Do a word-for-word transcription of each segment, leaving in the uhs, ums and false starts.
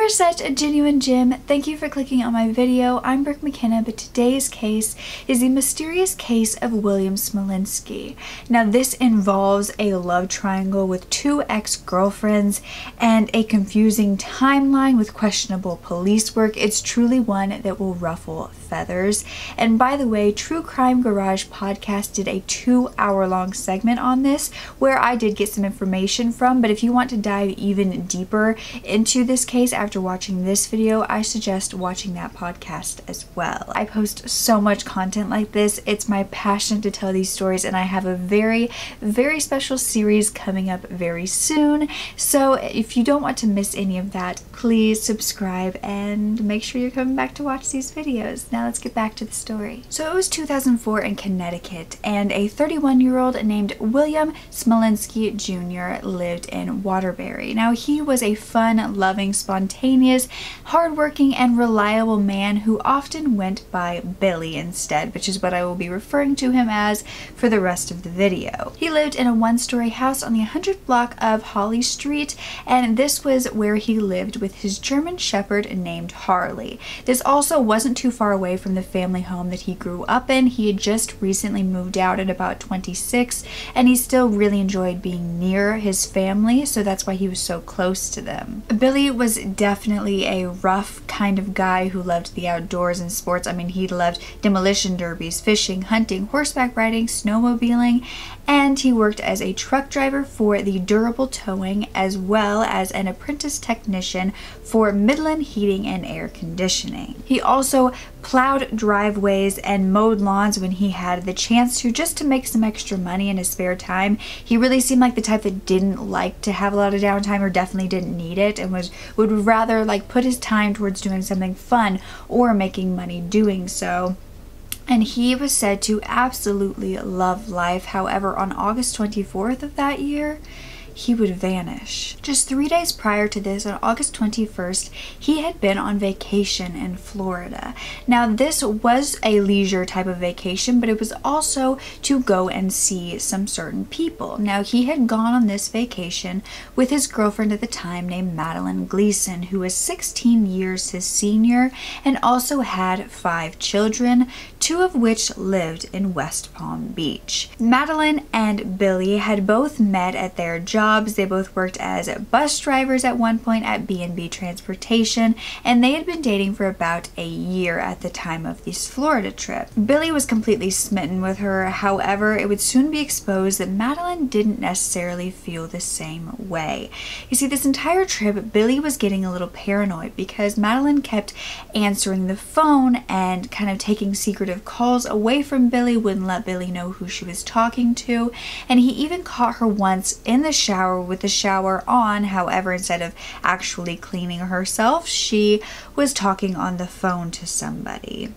You're such a genuine gem. Thank you for clicking on my video. I'm Brooke McKenna, but today's case is the mysterious case of William Smolinski. Now, this involves a love triangle with two ex-girlfriends and a confusing timeline with questionable police work. It's truly one that will ruffle feathers. And by the way, True Crime Garage podcast did a two hour long segment on this where I did get some information from, but if you want to dive even deeper into this case after watching this video, I suggest watching that podcast as well. I post so much content like this. It's my passion to tell these stories, and I have a very, very special series coming up very soon. So if you don't want to miss any of that, please subscribe and make sure you're coming back to watch these videos. Now let's get back to the story. So it was two thousand four in Connecticut, and a thirty-one year old named William Smolinski Junior lived in Waterbury. Now, he was a fun, loving, spontaneous, hardworking, and reliable man who often went by Billy instead, which is what I will be referring to him as for the rest of the video. He lived in a one-story house on the one hundredth block of Holly Street, and this was where he lived with his German Shepherd named Harley. This also wasn't too far away from the family home that he grew up in. He had just recently moved out at about twenty-six, and he still really enjoyed being near his family, so that's why he was so close to them. Billy was definitely a rough kind of guy who loved the outdoors and sports. I mean, he loved demolition derbies, fishing, hunting, horseback riding, snowmobiling, and he worked as a truck driver for the Durable Towing as well as an apprentice technician for Midland Heating and Air Conditioning. He also plowed driveways and mowed lawns when he had the chance to, just to make some extra money in his spare time. He really seemed like the type that didn't like to have a lot of downtime, or definitely didn't need it, and was would rather like put his time towards doing something fun or making money doing so. And he was said to absolutely love life. However, on August twenty-fourth of that year, he would vanish. Just three days prior to this, on August twenty-first, he had been on vacation in Florida. Now, this was a leisure type of vacation, but it was also to go and see some certain people. Now, he had gone on this vacation with his girlfriend at the time named Madeline Gleason, who was sixteen years his senior and also had five children, two of which lived in West Palm Beach. Madeline and Billy had both met at their jobs. They both worked as bus drivers at one point at B and B Transportation, and they had been dating for about a year at the time of this Florida trip. Billy was completely smitten with her. However, it would soon be exposed that Madeline didn't necessarily feel the same way. You see, this entire trip, Billy was getting a little paranoid because Madeline kept answering the phone and kind of taking secretive calls away from Billy, wouldn't let Billy know who she was talking to, and he even caught her once in the shower with the shower on. However, instead of actually cleaning herself, she was talking on the phone to somebody.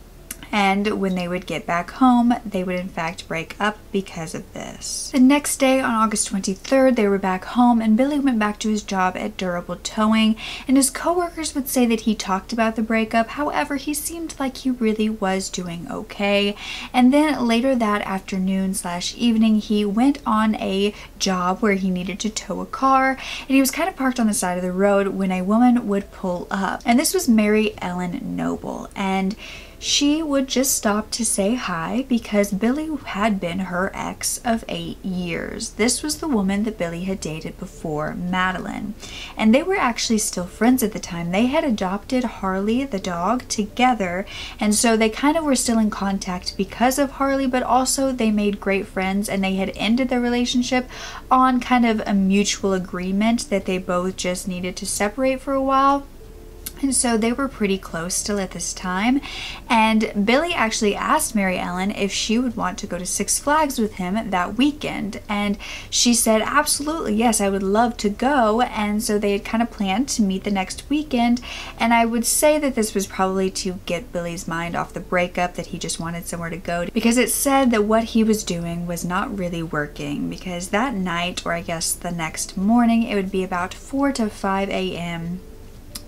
And when they would get back home, they would in fact break up because of this. The next day, on August twenty-third, they were back home, and Billy went back to his job at Durable Towing, and his coworkers would say that he talked about the breakup. However, he seemed like he really was doing okay. And then later that afternoon slash evening, he went on a job where he needed to tow a car, and he was kind of parked on the side of the road when a woman would pull up. And this was Mary Ellen Noble, and she would just stop to say hi because Billy had been her ex of eight years. This was the woman that Billy had dated before Madeline, and they were actually still friends at the time. They had adopted Harley the dog together, and so they kind of were still in contact because of Harley, but also they made great friends, and they had ended their relationship on kind of a mutual agreement that they both just needed to separate for a while. And so they were pretty close still at this time, and Billy actually asked Mary Ellen if she would want to go to Six Flags with him that weekend, and she said absolutely, yes, I would love to go. And so they had kind of planned to meet the next weekend, and I would say that this was probably to get Billy's mind off the breakup, that he just wanted somewhere to go, because it said that what he was doing was not really working, because that night, or I guess the next morning, it would be about four to five a m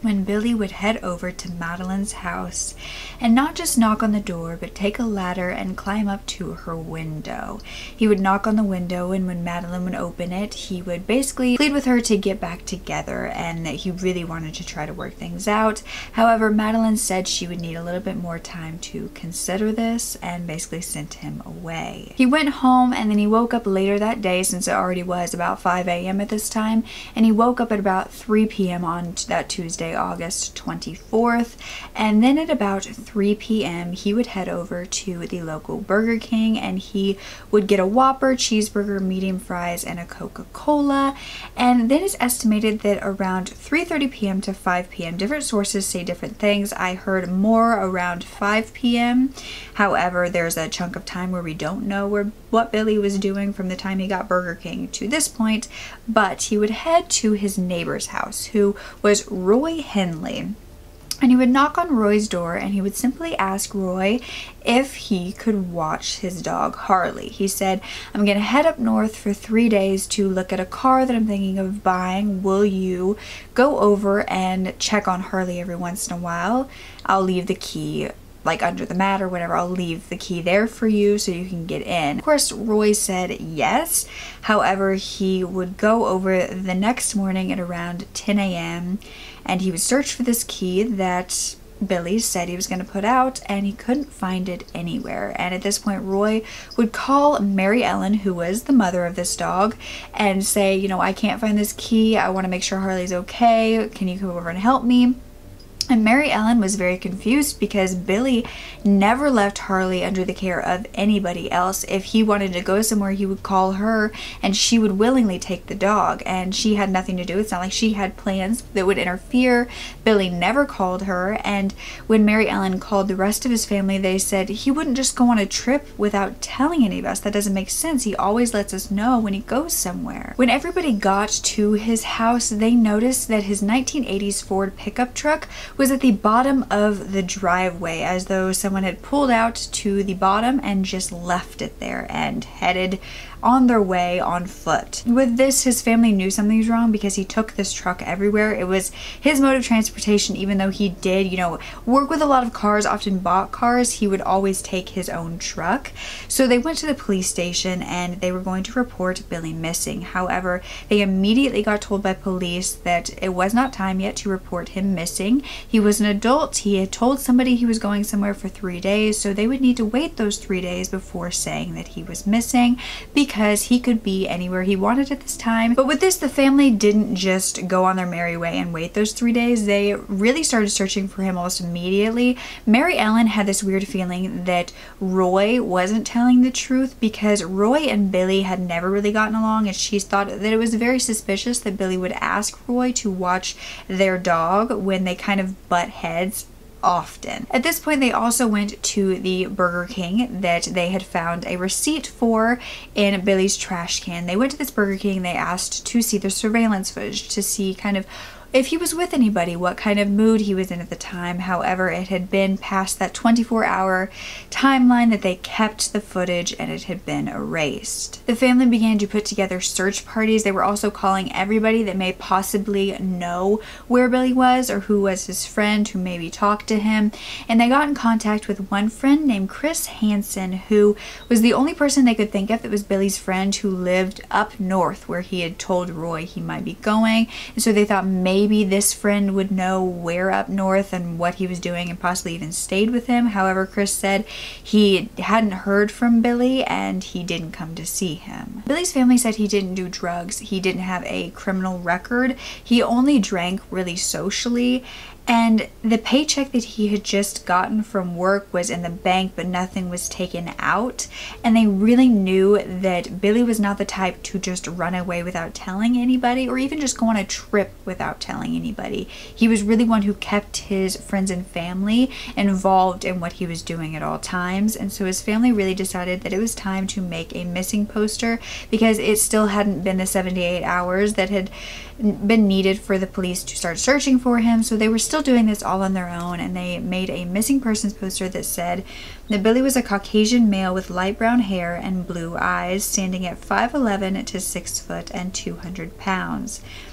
when Billy would head over to Madeline's house and not just knock on the door, but take a ladder and climb up to her window. He would knock on the window, and when Madeline would open it, he would basically plead with her to get back together and that he really wanted to try to work things out. However, Madeline said she would need a little bit more time to consider this and basically sent him away. He went home, and then he woke up later that day, since it already was about five A M at this time, and he woke up at about three P M on that Tuesday, August twenty-fourth, and then at about three P M he would head over to the local Burger King and he would get a Whopper, cheeseburger, medium fries, and a Coca-Cola. And then it's estimated that around three thirty P M to five P M, different sources say different things. I heard more around five P M However, there's a chunk of time where we don't know where what Billy was doing from the time he got Burger King to this point, but he would head to his neighbor's house, who was Roy Henley. And he would knock on Roy's door and he would simply ask Roy if he could watch his dog Harley. He said, "I'm going to head up north for three days to look at a car that I'm thinking of buying. Will you go over and check on Harley every once in a while? I'll leave the key like under the mat or whatever. I'll leave the key there for you so you can get in." Of course, Roy said yes. However, he would go over the next morning at around ten A M and he would search for this key that Billy said he was going to put out, and he couldn't find it anywhere. And at this point, Roy would call Mary Ellen, who was the mother of this dog, and say, you know, "I can't find this key. I want to make sure Harley's okay. Can you come over and help me?" And Mary Ellen was very confused because Billy never left Harley under the care of anybody else. If he wanted to go somewhere, he would call her and she would willingly take the dog, and she had nothing to do. It's not like she had plans that would interfere. Billy never called her, and when Mary Ellen called the rest of his family, they said he wouldn't just go on a trip without telling any of us. That doesn't make sense. He always lets us know when he goes somewhere. When everybody got to his house, they noticed that his nineteen eighties Ford pickup truck was at the bottom of the driveway, as though someone had pulled out to the bottom and just left it there and headed on their way on foot. With this, his family knew something was wrong because he took this truck everywhere. It was his mode of transportation. Even though he did, you know, work with a lot of cars, often bought cars, he would always take his own truck. So they went to the police station and they were going to report Billy missing. However, they immediately got told by police that it was not time yet to report him missing. He was an adult. He had told somebody he was going somewhere for three days, so they would need to wait those three days before saying that he was missing, because because he could be anywhere he wanted at this time. But with this, the family didn't just go on their merry way and wait those three days. They really started searching for him almost immediately. Mary Ellen had this weird feeling that Roy wasn't telling the truth, because Roy and Billy had never really gotten along, and she thought that it was very suspicious that Billy would ask Roy to watch their dog when they kind of butt heads often. At this point, they also went to the Burger King that they had found a receipt for in Billy's trash can. They went to this Burger King, they asked to see the surveillance footage to see kind of if he was with anybody, what kind of mood he was in at the time. However, it had been past that twenty-four hour timeline that they kept the footage, and it had been erased. The family began to put together search parties. They were also calling everybody that may possibly know where Billy was or who was his friend who maybe talked to him. And they got in contact with one friend named Chris Hansen, who was the only person they could think of that was Billy's friend, who lived up north where he had told Roy he might be going. And so they thought maybe Maybe this friend would know where up north and what he was doing and possibly even stayed with him. However, Chris said he hadn't heard from Billy and he didn't come to see him. Billy's family said he didn't do drugs. He didn't have a criminal record. He only drank really socially. And the paycheck that he had just gotten from work was in the bank, but nothing was taken out. And they really knew that Billy was not the type to just run away without telling anybody, or even just go on a trip without telling anybody. He was really one who kept his friends and family involved in what he was doing at all times. And so his family really decided that it was time to make a missing poster, because it still hadn't been the seventy-eight hours that had been needed for the police to start searching for him. So they were still doing this all on their own, and they made a missing persons poster that said that Billy was a Caucasian male with light brown hair and blue eyes, standing at five eleven to six foot and two hundred pounds.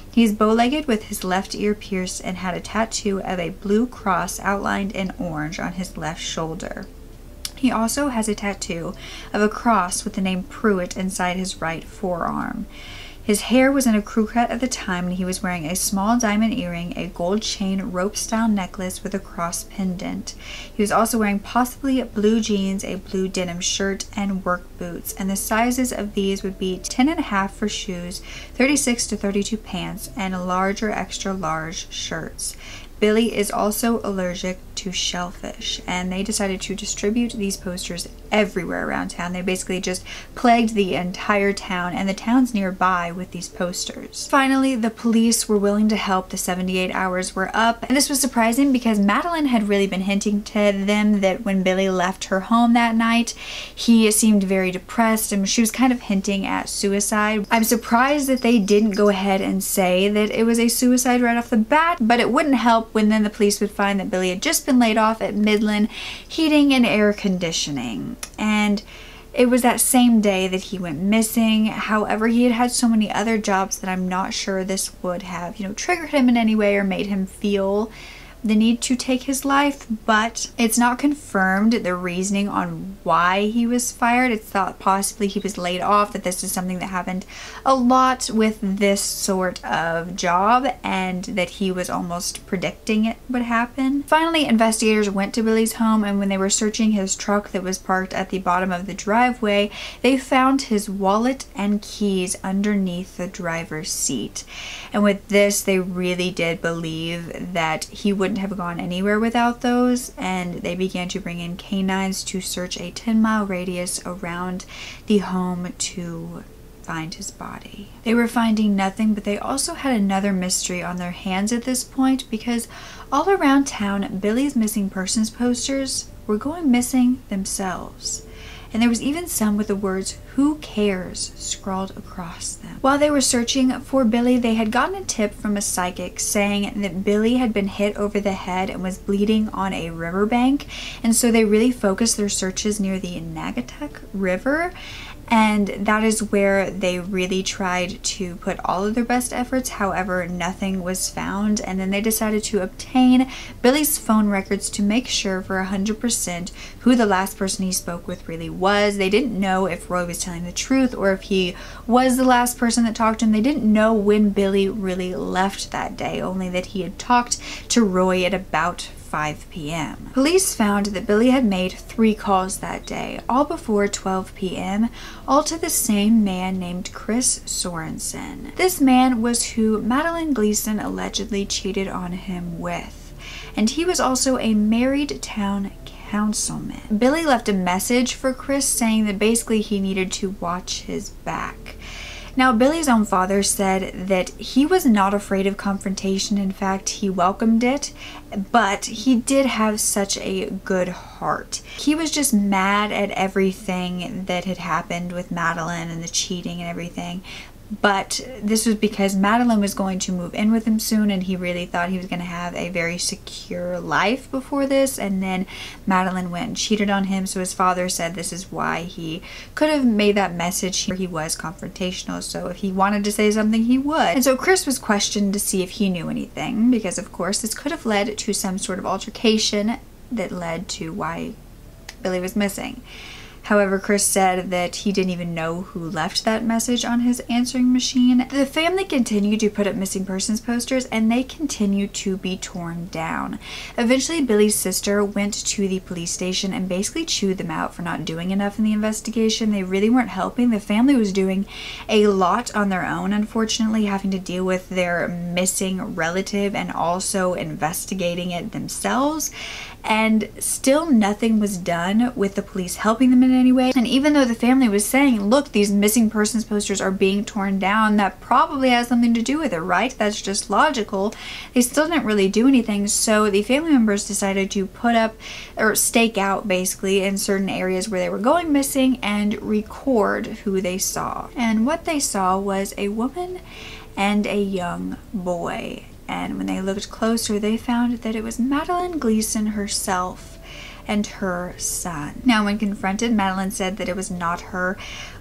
He's bow-legged with his left ear pierced and had a tattoo of a blue cross outlined in orange on his left shoulder. He also has a tattoo of a cross with the name Pruitt inside his right forearm. His hair was in a crew cut at the time, and he was wearing a small diamond earring, a gold chain rope-style necklace with a cross pendant. He was also wearing possibly blue jeans, a blue denim shirt, and work boots, and the sizes of these would be ten and a half for shoes, thirty-six to thirty-two pants, and large or extra large shirts. Billy is also allergic to shellfish, and they decided to distribute these posters everywhere around town. They basically just plagued the entire town and the towns nearby with these posters. Finally, the police were willing to help. The seventy-eight hours were up, and this was surprising because Madeline had really been hinting to them that when Billy left her home that night, he seemed very depressed, and she was kind of hinting at suicide. I'm surprised that they didn't go ahead and say that it was a suicide right off the bat, but it wouldn't help when then the police would find that Billy had just been laid off at Midland Heating and Air Conditioning, and it was that same day that he went missing. However, he had had so many other jobs that I'm not sure this would have, you know, triggered him in any way or made him feel the need to take his life, but it's not confirmed the reasoning on why he was fired. It's thought possibly he was laid off, that this is something that happened a lot with this sort of job and that he was almost predicting it would happen. Finally, investigators went to Billy's home, and when they were searching his truck that was parked at the bottom of the driveway, they found his wallet and keys underneath the driver's seat. And with this, they really did believe that he would have gone anywhere without those, and they began to bring in canines to search a ten mile radius around the home to find his body. They were finding nothing, but they also had another mystery on their hands at this point, because all around town, Billy's missing persons posters were going missing themselves. And there was even some with the words "Who cares?" scrawled across them. While they were searching for Billy, they had gotten a tip from a psychic saying that Billy had been hit over the head and was bleeding on a riverbank, and so they really focused their searches near the Naugatuck River, and that is where they really tried to put all of their best efforts. However, nothing was found, and then they decided to obtain Billy's phone records to make sure for one hundred percent who the last person he spoke with really was. They didn't know if Roy was telling the truth or if he was the last person that talked to him. They didn't know when Billy really left that day, only that he had talked to Roy at about five p m Police found that Billy had made three calls that day, all before twelve p m, all to the same man named Chris Sorensen. This man was who Madeline Gleason allegedly cheated on him with, and he was also a married town councilman. Billy left a message for Chris saying that basically he needed to watch his back. Now, Billy's own father said that he was not afraid of confrontation. In fact, he welcomed it, but he did have such a good heart. He was just mad at everything that had happened with Madeline and the cheating and everything. But this was because Madeline was going to move in with him soon, and he really thought he was going to have a very secure life before this, and then Madeline went and cheated on him. So his father said this is why he could have made that message. He was confrontational, so if he wanted to say something, he would. And so Chris was questioned to see if he knew anything, because of course this could have led to some sort of altercation that led to why Billy was missing. However, Chris said that he didn't even know who left that message on his answering machine. The family continued to put up missing persons posters, and they continued to be torn down. Eventually, Billy's sister went to the police station and basically chewed them out for not doing enough in the investigation. They really weren't helping. The family was doing a lot on their own, unfortunately, having to deal with their missing relative and also investigating it themselves. And still nothing was done with the police helping them in any way. And even though the family was saying, look, these missing persons posters are being torn down, that probably has something to do with it, right? That's just logical. They still didn't really do anything. So the family members decided to put up or stake out basically in certain areas where they were going missing and record who they saw. And what they saw was a woman and a young boy. And when they looked closer, they found that it was Madeline Gleason herself and her son. Now, when confronted, Madeline said that it was not her,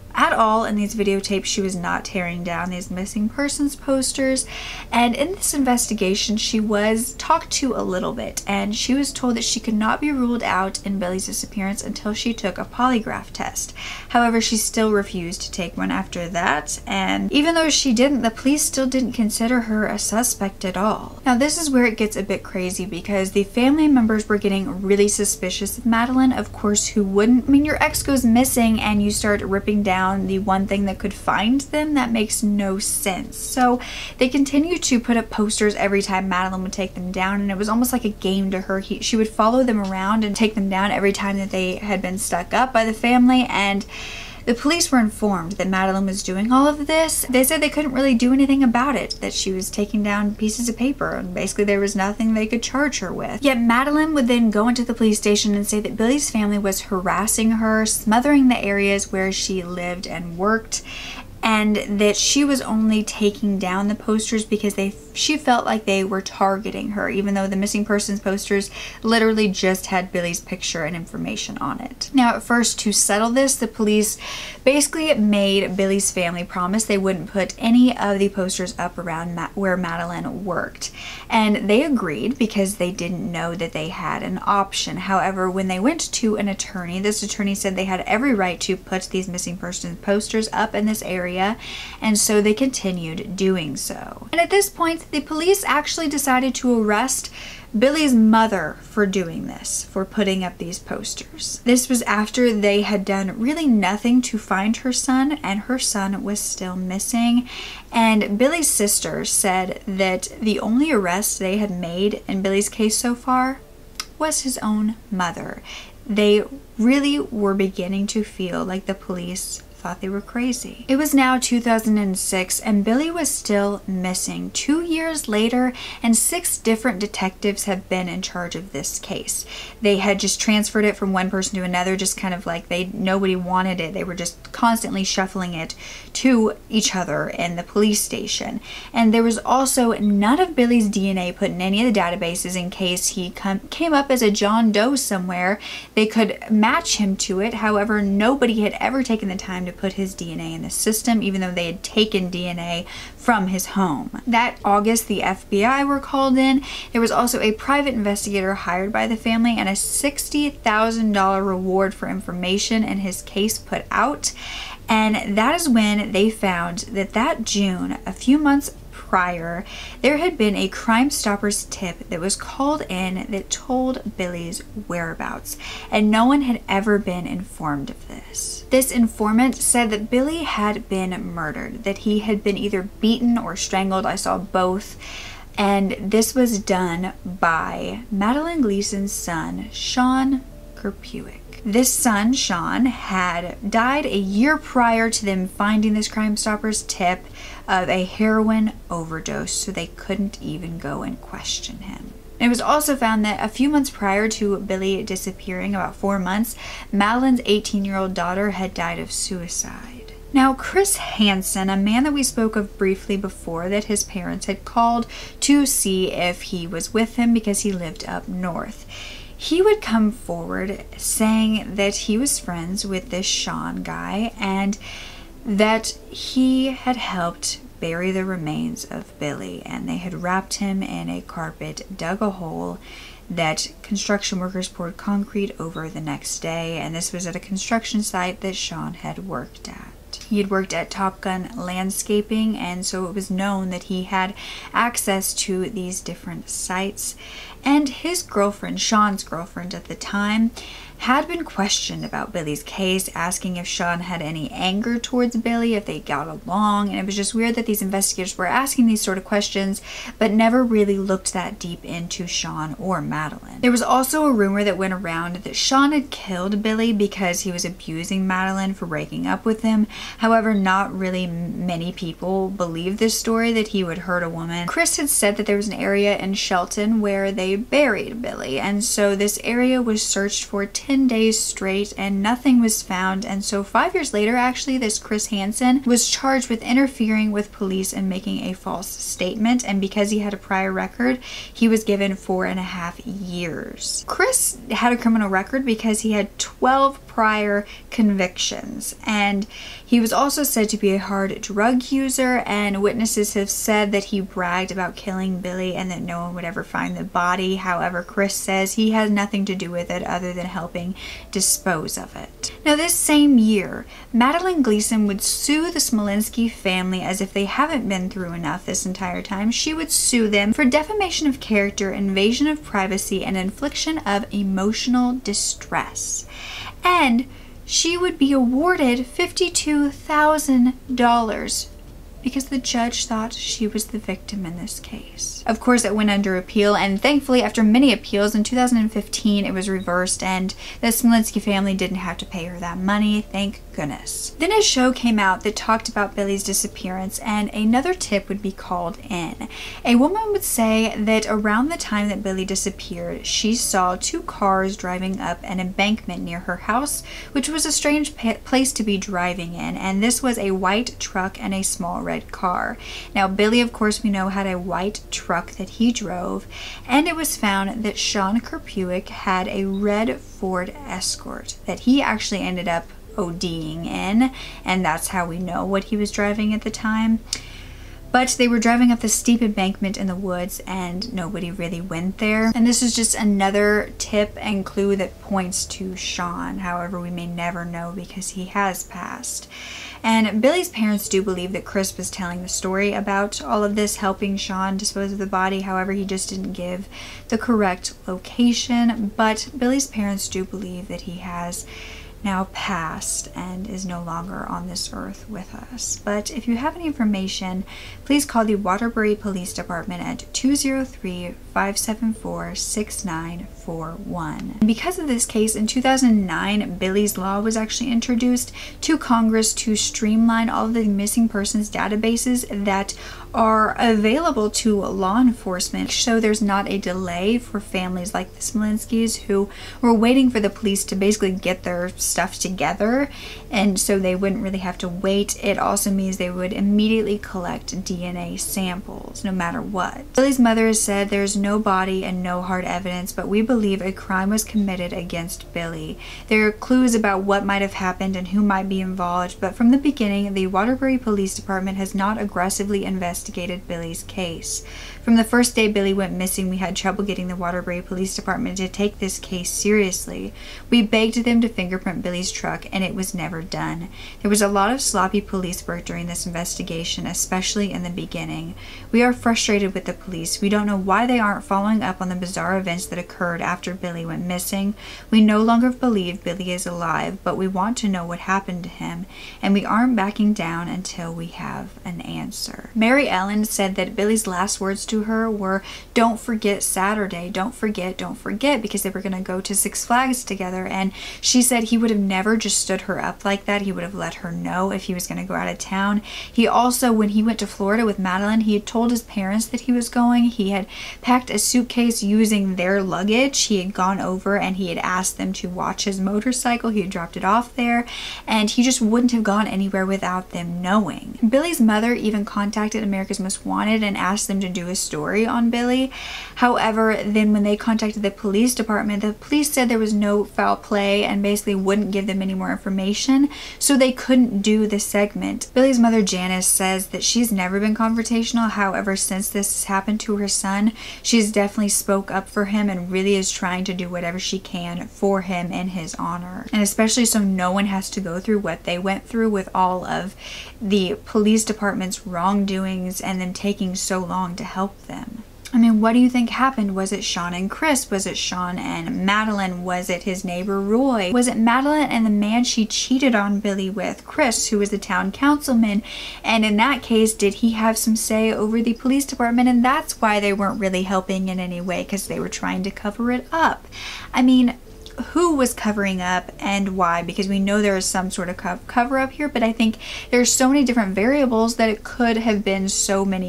at all in these videotapes. She was not tearing down these missing persons posters, and in this investigation she was talked to a little bit, and she was told that she could not be ruled out in Billy's disappearance until she took a polygraph test. However, she still refused to take one after that, and even though she didn't, the police still didn't consider her a suspect at all. Now this is where it gets a bit crazy, because the family members were getting really suspicious of Madeleine. Of course, who wouldn't? I mean, your ex goes missing and you start ripping down the one thing that could find them? That makes no sense. So they continued to put up posters every time Madeleine would take them down, and it was almost like a game to her. He, she would follow them around and take them down every time that they had been stuck up by the family, and the police were informed that Madeleine was doing all of this. They said they couldn't really do anything about it, that she was taking down pieces of paper, and basically there was nothing they could charge her with. Yet Madeleine would then go into the police station and say that Billy's family was harassing her, smothering the areas where she lived and worked, and that she was only taking down the posters because they she felt like they were targeting her, even though the missing persons posters literally just had Billy's picture and information on it. Now at first, to settle this, the police basically made Billy's family promise they wouldn't put any of the posters up around Ma where Madeleine worked, and they agreed because they didn't know that they had an option. However, when they went to an attorney, this attorney said they had every right to put these missing persons posters up in this area, and so they continued doing so. And at this point, the police actually decided to arrest Billy's mother for doing this, for putting up these posters. This was after they had done really nothing to find her son, and her son was still missing. And Billy's sister said that the only arrest they had made in Billy's case so far was his own mother. They really were beginning to feel like the police thought they were crazy. It was now two thousand six, and Billy was still missing two years later, and six different detectives have been in charge of this case. They had just transferred it from one person to another, just kind of like they nobody wanted it. They were just constantly shuffling it to each other in the police station. And there was also none of Billy's D N A put in any of the databases in case he come, came up as a John Doe somewhere. They could match him to it. However, nobody had ever taken the time to put his D N A in the system, even though they had taken D N A from his home. That August, the F B I were called in. There was also a private investigator hired by the family, and a sixty thousand dollar reward for information in his case put out. And that is when they found that that June, a few months prior, there had been a Crime Stoppers tip that was called in that told Billy's whereabouts, and no one had ever been informed of this. This informant said that Billy had been murdered, that he had been either beaten or strangled. I saw both. And this was done by Madeleine Gleason's son, Sean Kerpuick. This son, Sean, had died a year prior to them finding this Crime Stoppers tip of a heroin overdose, so they couldn't even go and question him. It was also found that a few months prior to Billy disappearing, about four months, Madeleine's eighteen-year-old daughter had died of suicide. Now, Chris Hansen, a man that we spoke of briefly before, that his parents had called to see if he was with him because he lived up north, he would come forward saying that he was friends with this Sean guy and that he had helped bury the remains of Billy, and they had wrapped him in a carpet, dug a hole that construction workers poured concrete over the next day, and this was at a construction site that Sean had worked at. He had worked at Top Gun Landscaping, and so it was known that he had access to these different sites. And his girlfriend, Sean's girlfriend at the time, had been questioned about Billy's case, asking if Sean had any anger towards Billy, if they got along, and it was just weird that these investigators were asking these sort of questions, but never really looked that deep into Sean or Madeleine. There was also a rumor that went around that Sean had killed Billy because he was abusing Madeleine for breaking up with him. However, not really many people believed this story, that he would hurt a woman. Chris had said that there was an area in Shelton where they they buried Billy. And so this area was searched for ten days straight and nothing was found. And so five years later, actually, this Chris Hansen was charged with interfering with police and making a false statement. And because he had a prior record, he was given four and a half years. Chris had a criminal record because he had twelve prior convictions, and he was also said to be a hard drug user, and witnesses have said that he bragged about killing Billy and that no one would ever find the body. However, Chris says he had nothing to do with it other than helping dispose of it. Now, this same year, Madeline Gleason would sue the Smolinski family as if they haven't been through enough this entire time. She would sue them for defamation of character, invasion of privacy, and infliction of emotional distress. And she would be awarded fifty-two thousand dollars because the judge thought she was the victim in this case. Of course, it went under appeal, and thankfully, after many appeals, in two thousand fifteen, it was reversed, and the Smolinski family didn't have to pay her that money, thank goodness. Then a show came out that talked about Billy's disappearance, and another tip would be called in. A woman would say that around the time that Billy disappeared, she saw two cars driving up an embankment near her house, which was a strange place to be driving in, and this was a white truck and a small red car. Now, Billy, of course, we know, had a white truck that he drove, and it was found that Sean Kerpuick had a red Ford Escort that he actually ended up ODing in, and that's how we know what he was driving at the time. But they were driving up the steep embankment in the woods and nobody really went there. And this is just another tip and clue that points to Sean. However, we may never know because he has passed. And Billy's parents do believe that Chris was telling the story about all of this, helping Sean dispose of the body. However, he just didn't give the correct location. But Billy's parents do believe that he has now passed and is no longer on this earth with us. But if you have any information, please call the Waterbury Police Department at two zero three, five seven four, six nine four one. And because of this case, in two thousand nine, Billy's Law was actually introduced to Congress to streamline all of the missing persons databases that are available to law enforcement, so there's not a delay for families like the Smolinskis who were waiting for the police to basically get their stuff together, and so they wouldn't really have to wait. It also means they would immediately collect D N A samples no matter what. Billy's mother has said there's no body and no hard evidence, but we believe a crime was committed against Billy. There are clues about what might have happened and who might be involved, but from the beginning, the Waterbury Police Department has not aggressively investigated investigated Billy's case. From the first day Billy went missing, we had trouble getting the Waterbury Police Department to take this case seriously. We begged them to fingerprint Billy's truck, and it was never done. There was a lot of sloppy police work during this investigation, especially in the beginning. We are frustrated with the police. We don't know why they aren't following up on the bizarre events that occurred after Billy went missing. We no longer believe Billy is alive, but we want to know what happened to him, and we aren't backing down until we have an answer. Mary Ellen said that Billy's last words to her were, "Don't forget Saturday, don't forget, don't forget," because they were going to go to Six Flags together, and she said he would have never just stood her up like that. He would have let her know if he was going to go out of town. He also, when he went to Florida with Madeline, he had told his parents that he was going. He had packed a suitcase using their luggage. He had gone over and he had asked them to watch his motorcycle. He had dropped it off there, and he just wouldn't have gone anywhere without them knowing. Billy's mother even contacted America's Most Wanted and asked them to do a story on Billy. However, then when they contacted the police department, the police said there was no foul play and basically wouldn't give them any more information, so they couldn't do the segment. Billy's mother, Janice, says that she's never been confrontational. However, since this has happened to her son, she's definitely spoke up for him and really is trying to do whatever she can for him in his honor. And especially so no one has to go through what they went through with all of the police department's wrongdoings and them taking so long to help them. I mean, what do you think happened? Was it Sean and Chris? Was it Sean and Madeline? Was it his neighbor Roy? Was it Madeline and the man she cheated on Billy with, Chris, who was the town councilman? And in that case, did he have some say over the police department? And that's why they weren't really helping in any way, because they were trying to cover it up. I mean, who was covering up and why? Because we know there is some sort of co cover up here, but I think there's so many different variables that it could have been so many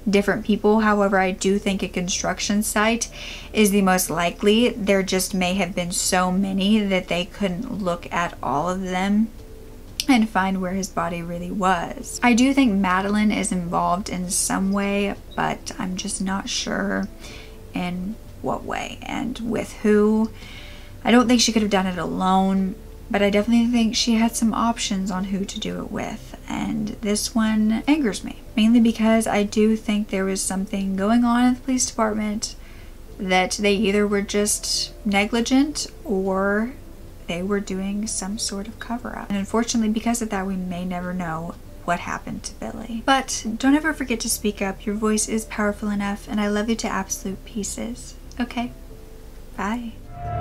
different people. However, I do think a construction site is the most likely. There just may have been so many that they couldn't look at all of them and find where his body really was. I do think Madeleine is involved in some way, but I'm just not sure in what way and with who. I don't think she could have done it alone, but I definitely think she had some options on who to do it with, and this one angers me, mainly because I do think there was something going on in the police department, that they either were just negligent or they were doing some sort of cover-up. And unfortunately, because of that, we may never know what happened to Billy. But don't ever forget to speak up. Your voice is powerful enough, and I love you to absolute pieces. Okay, bye.